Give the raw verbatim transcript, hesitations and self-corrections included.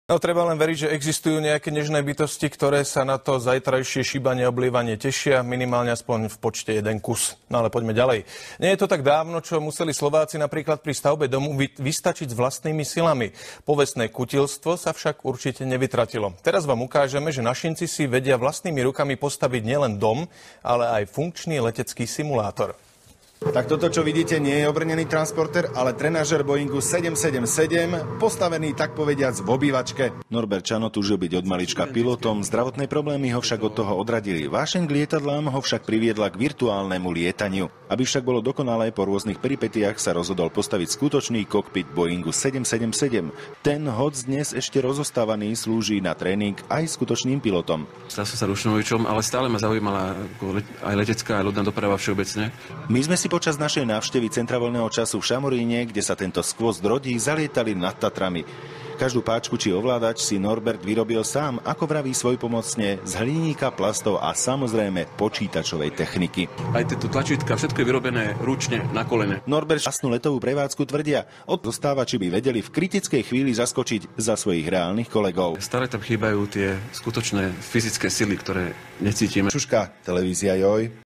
No, treba len veriť, že existujú nejaké nežné bytosti, ktoré sa na to zajtrajšie šíbanie oblievanie tešia, minimálne aspoň v počte jeden kus. No ale poďme ďalej. Nie je to tak dávno, čo museli Slováci napríklad pri stavbe domu vystačiť s vlastnými silami. Povestné kutilstvo sa však určite nevytratilo. Teraz vám ukážeme, že našinci si vedia vlastnými rukami postaviť nielen dom, ale aj funkčný letecký simulátor. Tak toto, čo vidíte, nie je obrnený transporter, ale trenažer Boeingu sedem sedem sedem, postavený tak povediac v obývačke. Norbert Čano túžil byť od malička pilotom, zdravotné problémy ho však od toho odradili. Vášeň k lietadlám ho však priviedla k virtuálnemu lietaniu. Aby však bolo dokonalé, po rôznych peripetiách sa rozhodol postaviť skutočný kokpit Boeingu sedem sedem sedem. Ten, hoc dnes ešte rozostávaný, slúži na tréning aj skutočným pilotom. Stal som sa ručnovičom, ale stále ma zaujímala aj letecká, aj ľudná doprava všeobecne. My sme si počas našej návštevy centra voľného času v Šamoríne, kde sa tento skvost rodí, zalietali nad Tatrami. Každú páčku či ovládač si Norbert vyrobil sám, ako vraví svojpomocne, z hliníka, plastov a samozrejme počítačovej techniky. Aj tieto tlačítka, všetko je vyrobené ručne na kolene. Norbert vlastnú letovú prevádzku tvrdia, od zostávači by vedeli v kritickej chvíli zaskočiť za svojich reálnych kolegov. Stále tam chýbajú tie skutočné fyzické sily, ktoré necítime. Šuška, televízia Joj.